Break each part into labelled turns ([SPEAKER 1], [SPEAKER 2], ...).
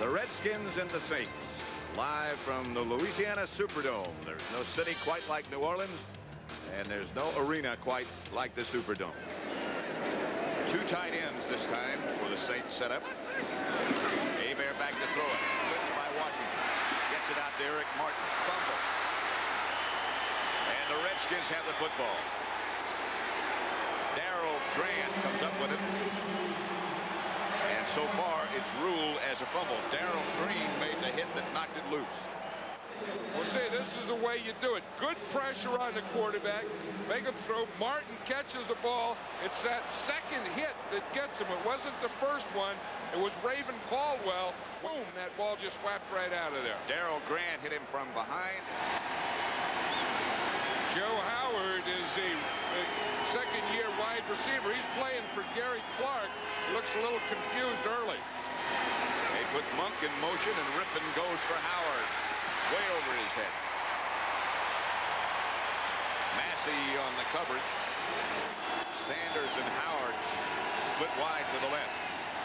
[SPEAKER 1] The Redskins and the Saints, live from the Louisiana Superdome. There's no city quite like New Orleans, and there's no arena quite like the Superdome. Two tight ends this time for the Saints setup. Hebert back to throw it. Flipped by Washington. Gets it out to Eric Martin. Fumble. And the Redskins have the football. Darrell Grant comes up with it. And so far, it's ruled as a fumble. Darrell Green made the hit that knocked it loose.
[SPEAKER 2] Well, see, this is the way you do it. Good pressure on the quarterback. Make him throw. Martin catches the ball. It's that second hit that gets him. It wasn't the first one. It was Raven Caldwell. Boom, that ball just whacked right out of there.
[SPEAKER 1] Darrell Grant hit him from behind.
[SPEAKER 2] Joe Howard is a second-year wide receiver. He's playing for Gary Clark. He looks a little confused early.
[SPEAKER 1] They put Monk in motion, and Rippon goes for Howard. Way over his head. Massey on the coverage. Sanders and Howard split wide to the left.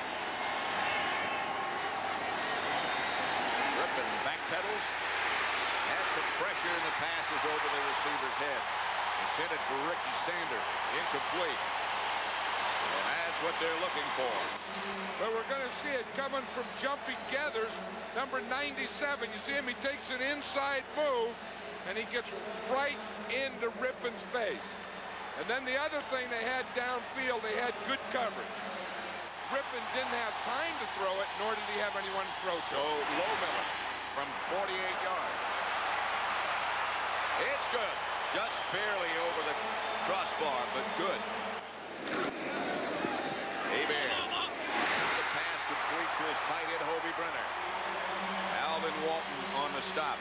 [SPEAKER 1] Rippon backpedals. Had some pressure, and the pass is over the receiver's head. Intended for Ricky Sanders. Incomplete. And that's what they're looking for.
[SPEAKER 2] But we're going to see it coming from Jumpy Gathers, number 97. You see him, he takes an inside move, and he gets right into Rippon's face. And then the other thing they had downfield, they had good coverage. Rippon didn't have time to throw it, nor did he have anyone to throw to.
[SPEAKER 1] So Lohmiller from 48 yards. It's good. Just barely over the crossbar, but good. Hebert. The pass complete to his tight end, Hobie Brenner. Alvin Walton on the stop.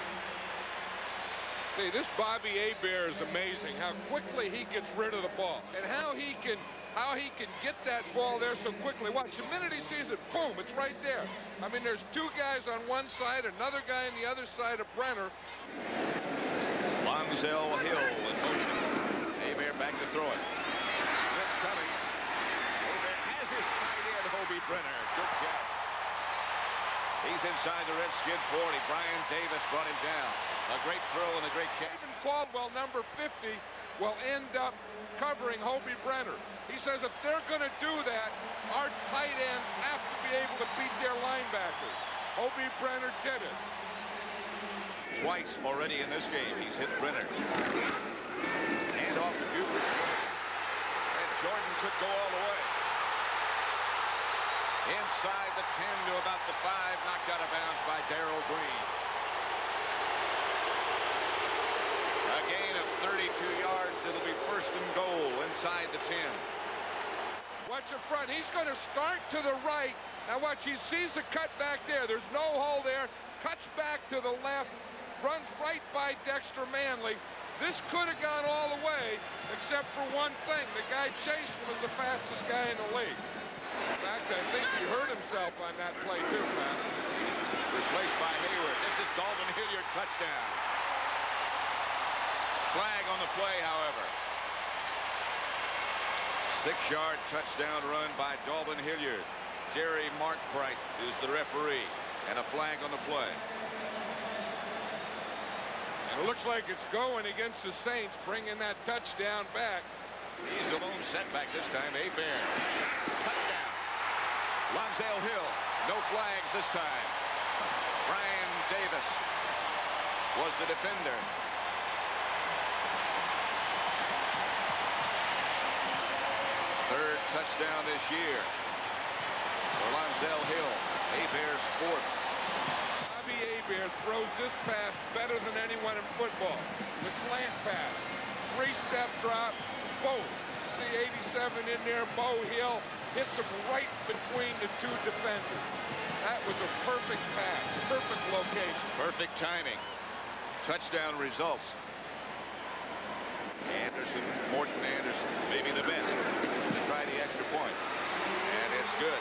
[SPEAKER 2] See, this Bobby Hebert is amazing, how quickly he gets rid of the ball. And how he can get that ball there so quickly. Watch, the minute he sees it, boom, it's right there. I mean, there's two guys on one side, another guy on the other side of Brenner.
[SPEAKER 1] Lonsell Hill in motion. Hebert back to throw it. Blitz coming. Hebert has his tight end, Hobie Brenner. Good catch. He's inside the Redskin 40. Brian Davis brought him down. A great throw and a great catch.
[SPEAKER 2] Even Caldwell, number 50, will end up covering Hobie Brenner. He says if they're going to do that, our tight ends have to be able to beat their linebackers. Hobie Brenner did it.
[SPEAKER 1] Twice already in this game, he's hit Brenner. Hand off to Buford. And Jordan could go all the way. Inside the 10 to about the 5, knocked out of bounds by Darrell Green. A gain of 32 yards. It'll be first and goal inside the 10.
[SPEAKER 2] Watch the front. He's going to start to the right. Now watch, he sees the cut back there. There's no hole there. Cuts back to the left. Runs right by Dexter Manley. This could have gone all the way, except for one thing. The guy chasing was the fastest guy in the league. In fact, I think he hurt himself on that play too, man.
[SPEAKER 1] Replaced by Hayward. This is Dalton Hilliard, touchdown. Flag on the play, however. 6-yard touchdown run by Dalton Hilliard. Jerry Markbright is the referee, and a flag on the play.
[SPEAKER 2] And it looks like it's going against the Saints, bringing that touchdown back.
[SPEAKER 1] He's the lone setback this time. Hebert. Touchdown. Lonsell Hill. No flags this time. Brian Davis was the defender. Third touchdown this year for Lonsell Hill. Hebert's fourth.
[SPEAKER 2] Bobby Hebert throws this pass better than anyone in football. The slant pass. 3-step drop. Boom. See 87 in there. Bo Hill hits him right between the two defenders. That was a perfect pass. Perfect location.
[SPEAKER 1] Perfect timing. Touchdown results. Anderson, Morton Anderson, maybe the best to try the extra point. And it's good.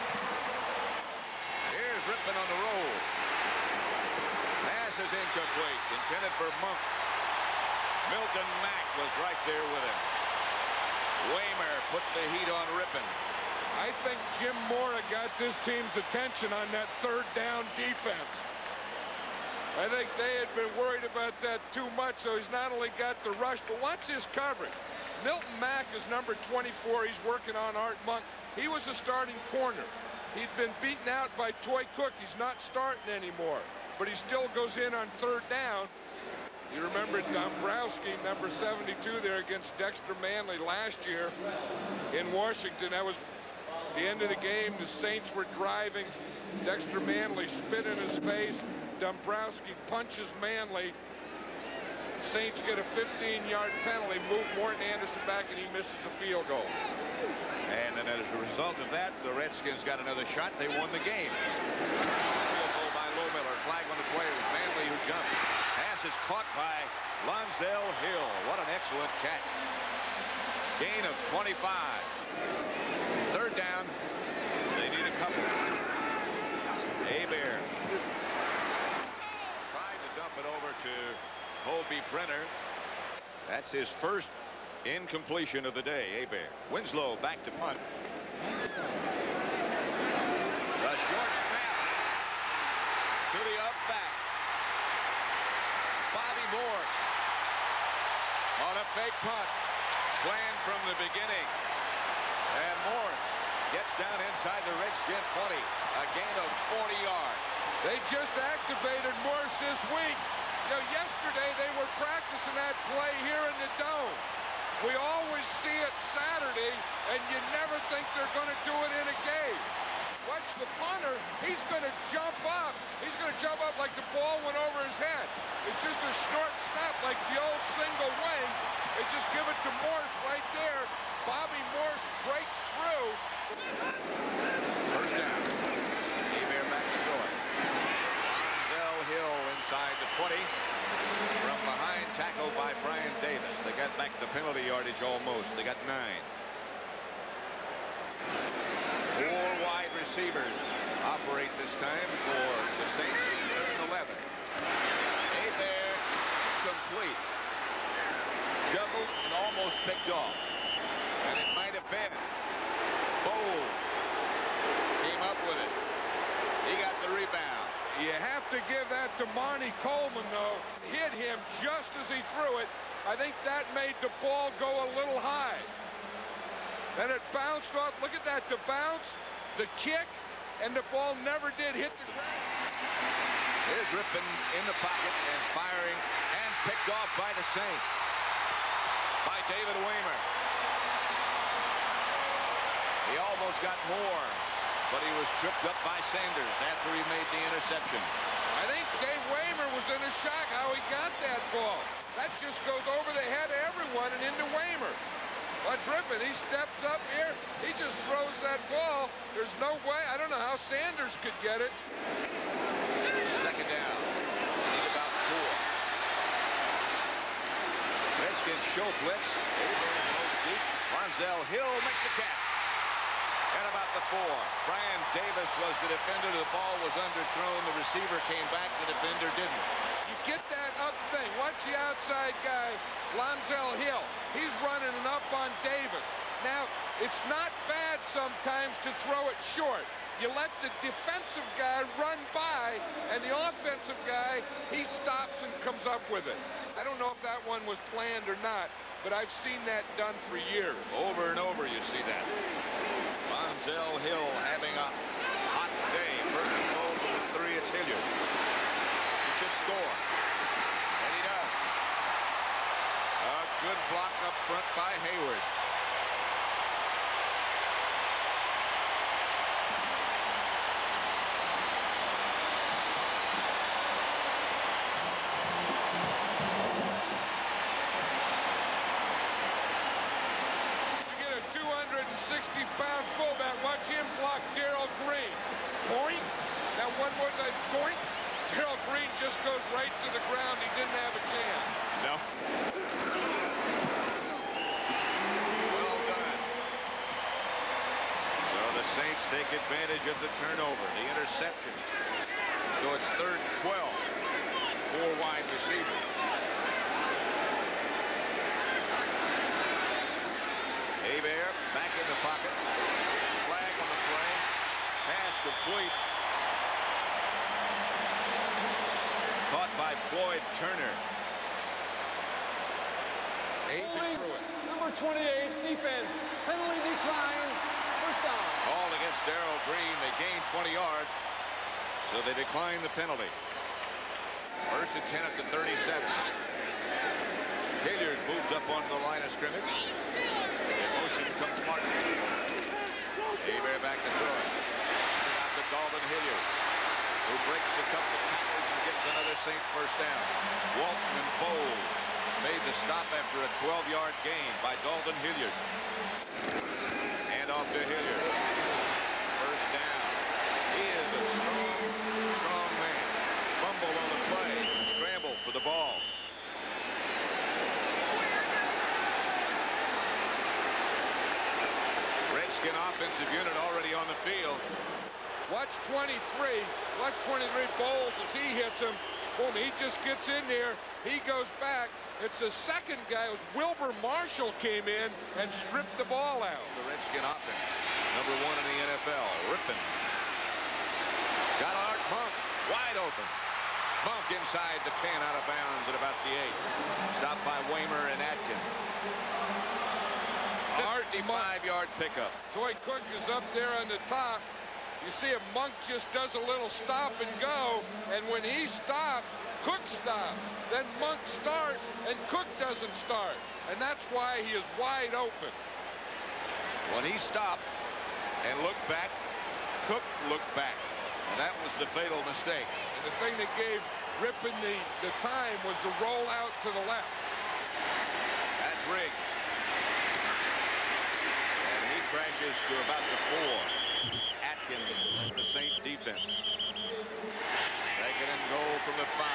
[SPEAKER 1] Here's Rippon on the roll. Pass is incomplete. Intended for Monk. Milton Mack was right there with him. Waymer put the heat on Rippon.
[SPEAKER 2] I think Jim Mora got this team's attention on that third down defense. I think they had been worried about that too much, so he's not only got the rush, but watch his coverage. Milton Mack is number 24. He's working on Art Monk. He was a starting corner. He'd been beaten out by Toy Cook. He's not starting anymore, but he still goes in on third down. You remember Dombrowski, number 72 there against Dexter Manley last year in Washington. That was the end of the game. The Saints were driving. Dexter Manley spit in his face. Dombrowski punches Manley. Saints get a 15-yard penalty, move Morton Anderson back, and he misses the field goal.
[SPEAKER 1] And then as a result of that, the Redskins got another shot. They won the game. Field goal by Lohmiller. Flag on the play. It was Manley who jumped. Pass is caught by Lonzel Hill. What an excellent catch. Gain of 25. Third down. They need a couple. Hebert tried to dump it over to Colby Brenner. That's his first incompletion of the day. Hebert. Winslow back to punt. The short snap to the up back. Bobby Morse on a fake punt. Planned from the beginning. And Morse gets down inside the Redskin 20. A gain of 40 yards.
[SPEAKER 2] They just activated Morse this week. You know, yesterday they were practicing that play here in the Dome. We always see it Saturday, and you never think they're going to do it in a game. Watch the punter. He's going to jump up. He's going to jump up like the ball went over his head. It's just a short snap like the old single wing. They just give it to Morse right there. Bobby Morse breaks through.
[SPEAKER 1] First down. Hebert back to throw it. Lonzel Hill inside the 20. From behind, tackle by Brian Davis. They got back the penalty yardage almost. They got 9. 4 wide receivers operate this time for the Saints. 3rd and 11. Hebert complete. Juggled and almost picked off. And it might have been. Bowles came up with it. He got the rebound.
[SPEAKER 2] You have to give that to Monty Coleman, though. Hit him just as he threw it. I think that made the ball go a little high. Then it bounced off. Look at that, the bounce, the kick, and the ball never did hit the ground.
[SPEAKER 1] Here's Rippon in the pocket and firing and picked off by the Saints. By David Waymer. He almost got more, but he was tripped up by Sanders after he made the interception.
[SPEAKER 2] I think Dave Waymer was in a shock how he got that ball. That just goes over the head of everyone and into Waymer. But Rippon, he steps up here. He just throws that ball. There's no way. I don't know how Sanders could get it.
[SPEAKER 1] Second down. They need about 4. Redskins show blitz. Hebert goes deep. Lonzel Hill makes the catch. And about the 4. Brian Davis was the defender. The ball was underthrown. The receiver came back. The defender didn't.
[SPEAKER 2] You get that up thing. Watch the outside guy, Lonzel Hill. He's running it up on Davis. Now, it's not bad sometimes to throw it short. You let the defensive guy run by, and the offensive guy, he stops and comes up with it. I don't know if that one was planned or not, but I've seen that done for years.
[SPEAKER 1] Over and over you see that. Lonzel Hill having a hot day. First and goal to the 3. It's Hilliard. He should score. And he does. A good block up front by Hayward.
[SPEAKER 2] You get a 260-pound fullback. Watch him block Darrell Green. Boink. Now one more time. Boink. Darrell Green just goes right to the ground. He didn't have a chance.
[SPEAKER 1] No. Well done. So the Saints take advantage of the turnover, the interception. So it's 3rd and 12. 4 wide receivers. Hebert back in the pocket. Flag Pass complete. Caught by Floyd Turner.
[SPEAKER 2] Holding through it.
[SPEAKER 3] Number 28, defense. Penalty decline. First down.
[SPEAKER 1] Called against Darrell Green. They gained 20 yards, so they declined the penalty. First and 10 at the 37. Hilliard moves up on the line of scrimmage. In motion comes Martin. Hebert back to throw it. Out to Dalton Hilliard, who breaks a couple of tackles and gets another Saints first down. Walton and Bowles made the stop after a 12-yard gain by Dalton Hilliard. And off to Hilliard. First down. He is a strong man. Fumble on the play. Scramble for the ball. Redskin offensive unit already on the field.
[SPEAKER 2] Watch 23. Watch 23 Bowles as he hits him. Boom, he just gets in there. He goes back. It's the second guy. It was Wilbur Marshall came in and stripped the ball out.
[SPEAKER 1] The Redskin offense. Number 1 in the NFL. Rippon. Got Art Monk wide open. Monk inside the 10, out of bounds at about the 8. Stopped by Waymer and Atkins. 55-yard pickup.
[SPEAKER 2] Toy Cook is up there on the top. You see if Monk just does a little stop and go, and when he stops, Cook stops. Then Monk starts, and Cook doesn't start. And that's why he is wide open.
[SPEAKER 1] When he stopped and looked back, Cook looked back. And that was the fatal mistake.
[SPEAKER 2] And the thing that gave Rippon the time was the roll out to the left.
[SPEAKER 1] That's Riggs. And he crashes to about the 4. Atkins, the Saints defense. Second and goal from the 5.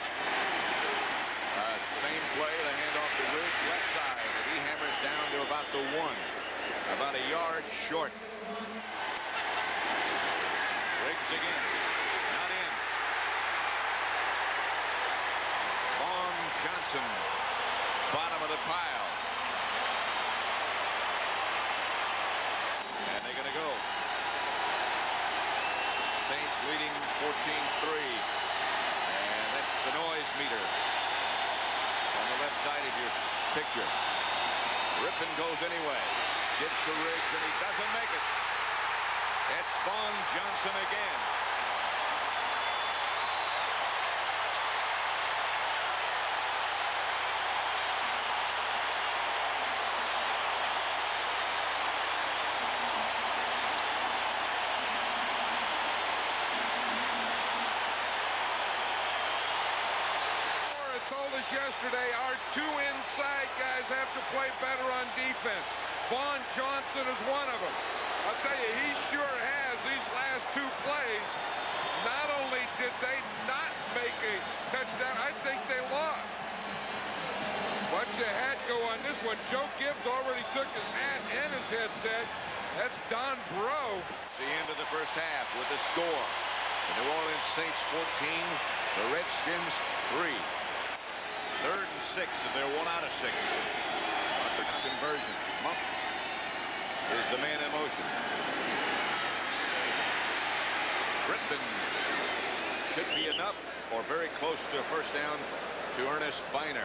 [SPEAKER 1] Same play, the handoff to Riggs, left side, and he hammers down to about the 1. About a yard short. Riggs again. Not in. Vaughn Johnson, bottom of the pile. And they're going to go. Saints leading 14-3. And that's the noise meter on the left side of your picture. Rippon goes anyway. Gives to Riggs, and he doesn't make it. It's Vaughn Johnson again.
[SPEAKER 2] Told us yesterday our 2 inside guys have to play better on defense. Vaughn Johnson is one of them. I'll tell you, he sure has these last 2 plays. Not only did they not make a touchdown, I think they lost. Watch the hat go on this one. Joe Gibbs already took his hat and his headset. That's Don Bro.
[SPEAKER 1] It's the end of the first half with the score. The New Orleans Saints 14, the Redskins 3. 3rd and 6, and they're 1 out of 6. Conversion. Monk is the man in motion. Rippon should be enough or very close to a first down to Ernest Biner.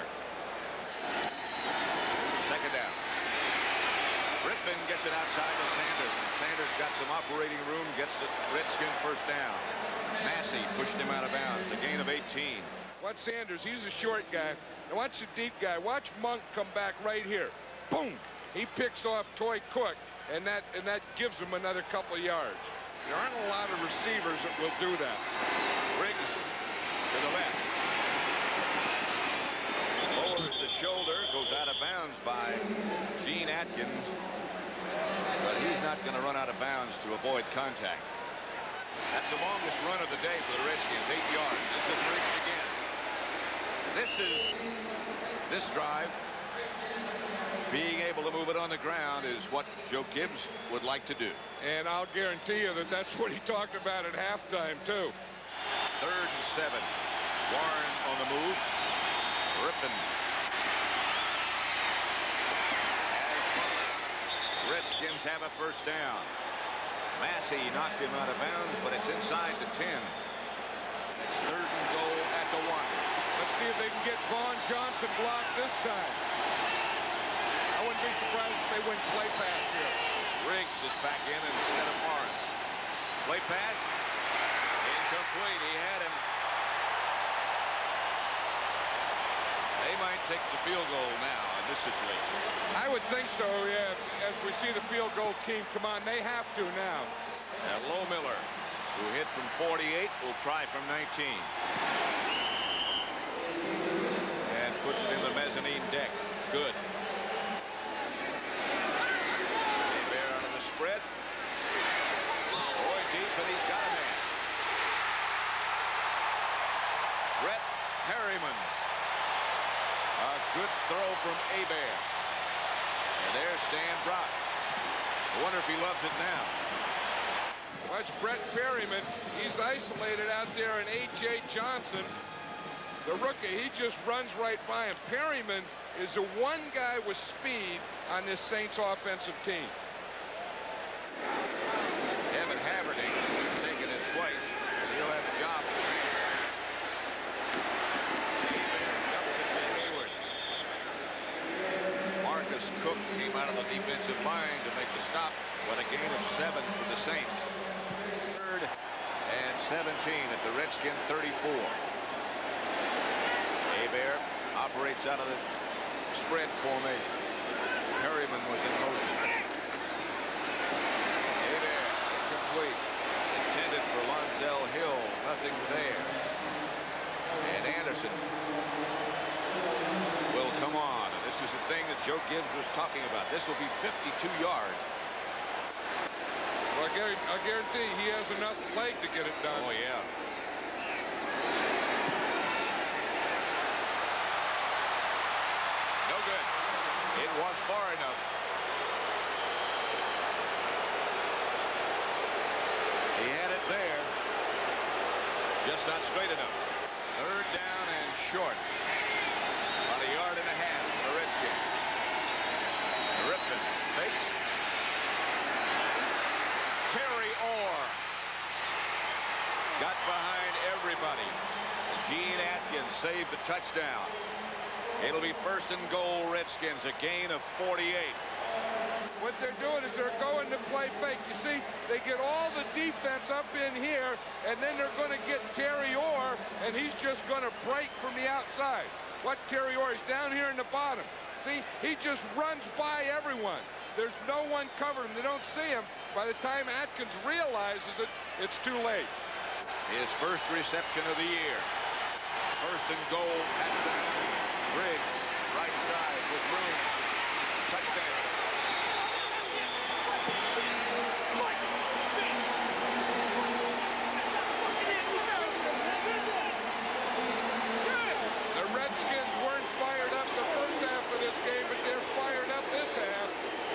[SPEAKER 1] Second down. Rippon gets it outside to Sanders. Sanders got some operating room, gets the Redskin first down. Massey pushed him out of bounds. A gain of 18.
[SPEAKER 2] Watch Sanders. He's a short guy. Now watch the deep guy. Watch Monk come back right here. Boom! He picks off Toy Cook, and that gives him another couple of yards. There aren't a lot of receivers that will do that.
[SPEAKER 1] Riggs to the left. Lowers the shoulder, goes out of bounds by Gene Atkins, but he's not going to run out of bounds to avoid contact. That's the longest run of the day for the Redskins, 8 yards. This is Riggs again. This drive, being able to move it on the ground is what Joe Gibbs would like to do.
[SPEAKER 2] And I'll guarantee you that that's what he talked about at halftime, too.
[SPEAKER 1] 3rd and 7. Warren on the move. Rippon. Redskins have a first down. Massey knocked him out of bounds, but it's inside the 10. It's 3rd and goal at the 1.
[SPEAKER 2] Let's see if they can get Vaughn Johnson blocked this time. I wouldn't be surprised if they win play pass here.
[SPEAKER 1] Riggs is back in instead of Morris. Play pass. Incomplete. He had him. They might take the field goal now in this situation.
[SPEAKER 2] I would think so, yeah. As we see the field goal team come on, they have to now.
[SPEAKER 1] And Low Miller, who hit from 48, will try from 19. And puts it in the mezzanine deck. Good. Bear out of the spread. Boy deep, and he's got a man. Brett Perryman. A good throw from Hebert. And there's Stan Brock. I wonder if he loves it now.
[SPEAKER 2] Watch Brett Perryman. He's isolated out there, and A.J. Johnson, the rookie, he just runs right by him. Perryman is the one guy with speed on this Saints offensive team.
[SPEAKER 1] Evan Haverding is taking his place, and he'll have a job. Marcus Cook came out of the defensive line to make the stop. What a gain of 7 for the Saints. 3rd and 17 at the Redskin 34. Hebert operates out of the spread formation. Perryman was in motion. Hebert incomplete. Intended for Lonzell Hill. Nothing there. And Anderson will come on. And this is the thing that Joe Gibbs was talking about. This will be 52 yards.
[SPEAKER 2] Well, I guarantee he has enough leg to get it done.
[SPEAKER 1] Oh, yeah. No good. It was far enough. He had it there. Just not straight enough. 3rd down and short. About a yard and a half for the Redskins. Ripken fakes. Terry Orr got behind everybody. Gene Atkins saved the touchdown. It'll be 1st and goal, Redskins, a gain of 48.
[SPEAKER 2] What they're doing is they're going to play fake. You see, they get all the defense up in here, and then they're going to get Terry Orr, and he's just going to break from the outside. What Terry Orr is down here in the bottom. See, he just runs by everyone. There's no one covering him. They don't see him. By the time Atkins realizes it, it's too late.
[SPEAKER 1] His first reception of the year. 1st and goal at the Riggs, right side with room. Touchdown.
[SPEAKER 2] The Redskins weren't fired up the first half of this game, but they're fired up this half.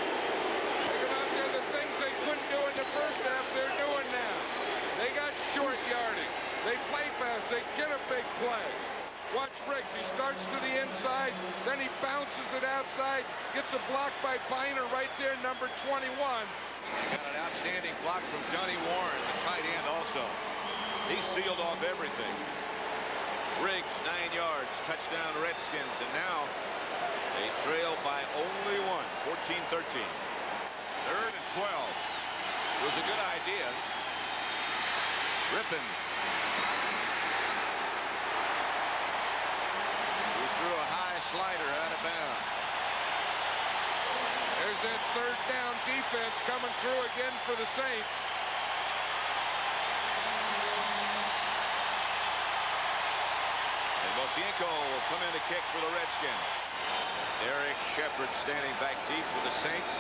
[SPEAKER 2] The things they couldn't do in the first half, they're doing now. They got short yardage. They play fast. They get a big play. Watch Riggs. He starts to the inside, then he bounces it outside, gets a block by Biner right there, number 21.
[SPEAKER 1] Got an outstanding block from Johnny Warren, the tight end also. He sealed off everything. Riggs, 9 yards, touchdown Redskins, and now they trail by only 1, 14-13. 3rd and 12. It was a good idea. Rippon. He threw a high slider out of bounds.
[SPEAKER 2] There's that 3rd down defense coming through again for the Saints.
[SPEAKER 1] And Mosienko will come in to kick for the Redskins. Derek Shepard standing back deep for the Saints.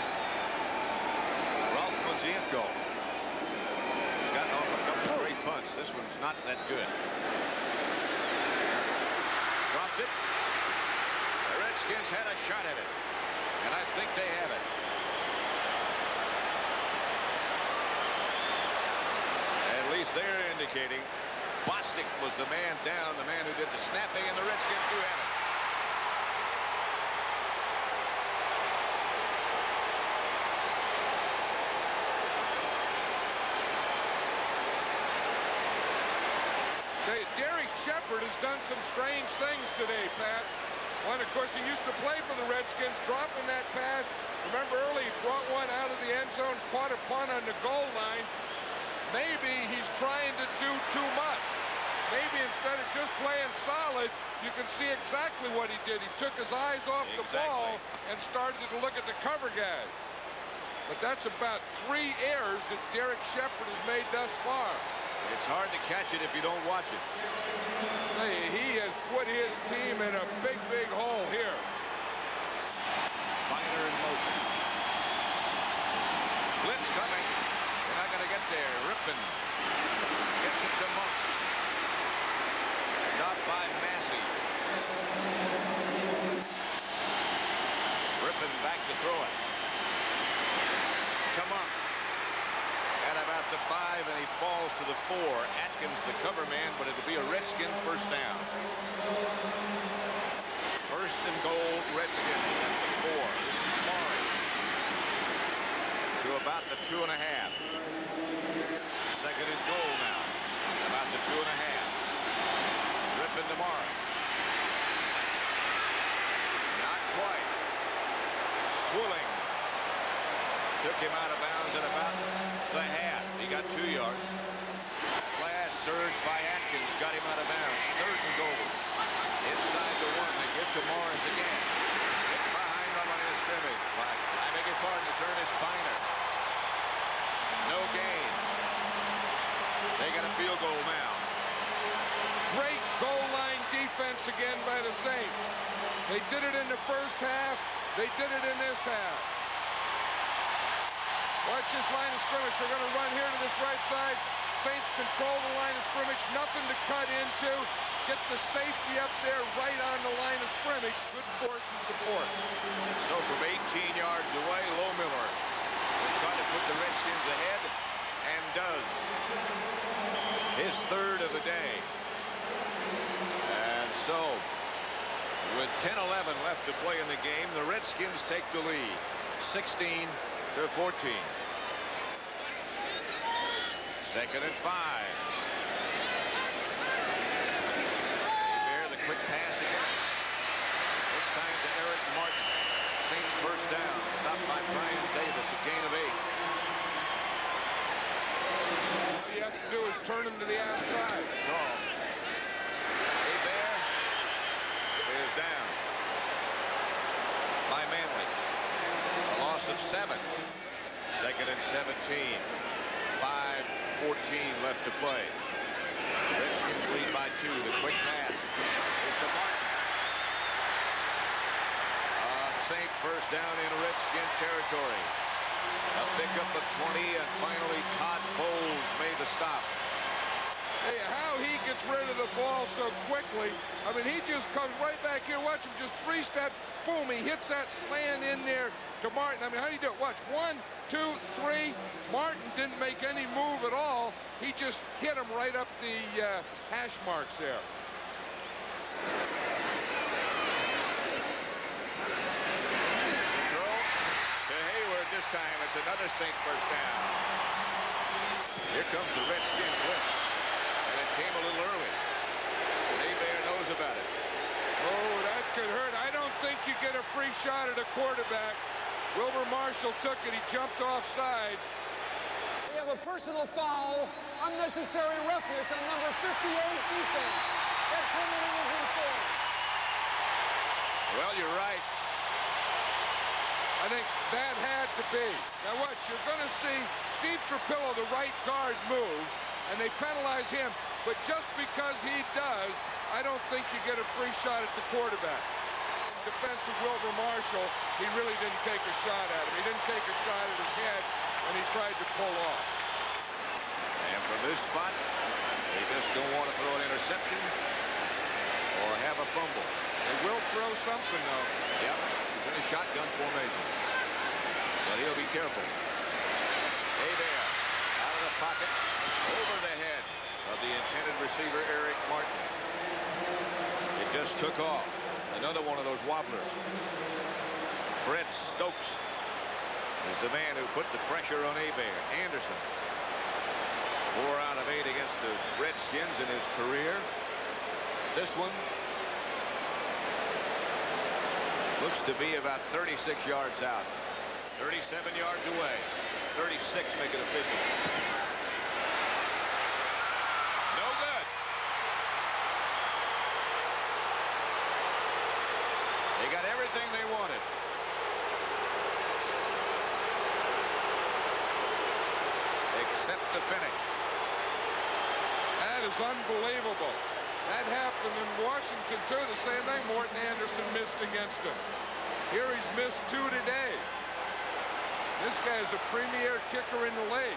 [SPEAKER 1] Mosienko. He's gotten off a couple of great punts. This one's not that good. Dropped it. The Redskins had a shot at it. And I think they have it. At least they're indicating Bostic was the man down, the man who did the snapping, and the Redskins do have it.
[SPEAKER 2] Derek Shepard has done some strange things today, Pat. One, of course, he used to play for the Redskins, dropping that pass. Remember early, he brought one out of the end zone, caught a punt on the goal line. Maybe he's trying to do too much. Maybe instead of just playing solid, you can see exactly what he did. He took his eyes off the ball and started to look at the cover guys. But that's about 3 errors that Derek Shepard has made thus far.
[SPEAKER 1] It's hard to catch it if you don't watch it.
[SPEAKER 2] Hey, he has put his team in a big, big hole here.
[SPEAKER 1] Finer in motion. Blitz coming. They're not going to get there. Rippon gets it to Monk. Stopped by Massey. Rippon back to throw it. To Monk. At about the 5, and he falls to the 4. Atkins, the cover man, but it'll be a Redskin first down. First and goal, Redskins at the 4. This is Maury. To about the 2.5. Second and goal now. About the 2.5. Rippon to Maury. Not quite. Swilling. Took him out of bounds at about the half. He got 2 yards. Last surge by Atkins got him out of bounds. Third and goal. Inside the 1. They give to Morris again. Hit behind the line of scrimmage. I beg your pardon. It's Ernest Biner. No gain. They got a field goal now.
[SPEAKER 2] Great goal line defense again by the Saints. They did it in the first half. They did it in this half. Watch this line of scrimmage. They're going to run here to this right side. Saints control the line of scrimmage. Nothing to cut into. Get the safety up there right on the line of scrimmage. Good force and support.
[SPEAKER 1] So from 18 yards away, Lohmiller will try to put the Redskins ahead, and does. His third of the day. And so, with 10-11 left to play in the game, the Redskins take the lead. 16-14. Second and 5. Bear the quick pass again. This time to Eric Martin. Saints first down. Stopped by Brian Davis. A gain of 8.
[SPEAKER 2] All you have to do is turn him to the outside.
[SPEAKER 1] That's all. Bear is down by Manley. A loss of 7. Second and 17. 5:14 left to play. The Redskins lead by 2. The quick pass is to Martin. Saint first down in Redskin territory. A pickup of 20, and finally Todd Bowles made the stop.
[SPEAKER 2] Hey, how he gets rid of the ball so quickly. I mean, he just comes right back here. Watch him just 3 steps. Boom, he hits that slant in there to Martin. I mean, how do you do it? Watch, 1, 2, 3. Martin didn't make any move at all. He just hit him right up the hash marks there.
[SPEAKER 1] Throw to Hayward this time. It's another Saint first down. Here comes the Redskin blitz. And it came a little early. Bear knows about it.
[SPEAKER 2] Oh, that could hurt. I don't think you get a free shot at a quarterback. Wilbur Marshall took it. He jumped off sides.
[SPEAKER 3] We have a personal foul, unnecessary roughness on number 58 defense. That penalty is enforced.
[SPEAKER 1] Well, you're right.
[SPEAKER 2] I think that had to be. Now watch, you're going to see Steve Trapillo, the right guard, moves, and they penalize him. But just because he does, I don't think you get a free shot at the quarterback. In defense of Wilbur Marshall, he really didn't take a shot at him. He didn't take a shot at his head, and he tried to pull off.
[SPEAKER 1] And from this spot, they just don't want to throw an interception or have a fumble.
[SPEAKER 2] They will throw something, though.
[SPEAKER 1] Yep, he's in a shotgun formation. But he'll be careful. Bear out of the pocket, over the head of the intended receiver, Eric Martin. It just took off. Another one of those wobblers. Fred Stokes is the man who put the pressure on Bear. Anderson, 4 out of 8 against the Redskins. Skins in his career. This one looks to be about 36 yards out. 37 yards away. 36, make it official. No good. They got everything they wanted. Except the finish.
[SPEAKER 2] That is unbelievable. That happened in Washington, too. The same thing. Morton Anderson missed against him. Here he's missed 2 today. This guy's a premier kicker in the league.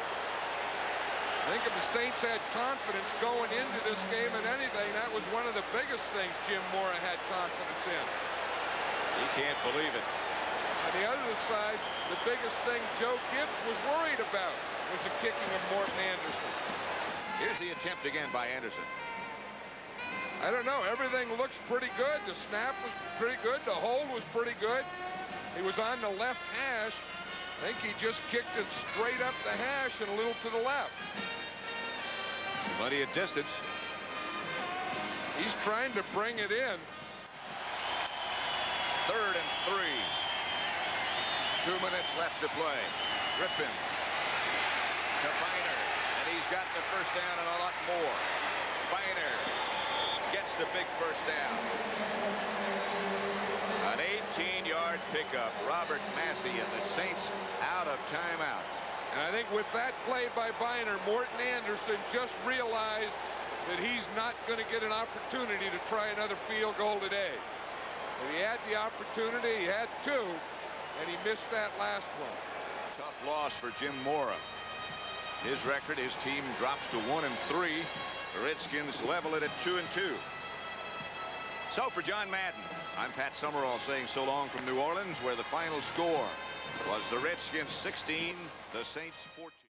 [SPEAKER 2] I think if the Saints had confidence going into this game and anything, that was one of the biggest things Jim Mora had confidence in.
[SPEAKER 1] He can't believe it.
[SPEAKER 2] On the other side, the biggest thing Joe Gibbs was worried about was the kicking of Morton Anderson.
[SPEAKER 1] Here's the attempt again by Anderson.
[SPEAKER 2] I don't know. Everything looks pretty good. The snap was pretty good. The hold was pretty good. He was on the left hash. I think he just kicked it straight up the hash and a little to the left.
[SPEAKER 1] Plenty of distance.
[SPEAKER 2] He's trying to bring it in.
[SPEAKER 1] 3rd and 3. 2 minutes left to play. Griffin to Biner, and he's got the first down and a lot more. Biner gets the big first down. An 18-yard pickup. Robert Massey and the Saints out of timeouts.
[SPEAKER 2] And I think with that play by Biner, Morton Anderson just realized that he's not going to get an opportunity to try another field goal today. If he had the opportunity, he had 2, and he missed that last one.
[SPEAKER 1] Tough loss for Jim Mora. His record, his team drops to 1-3. The Redskins level it at 2-2. So for John Madden, I'm Pat Summerall saying so long from New Orleans, where the final score was the Redskins 16, the Saints 14.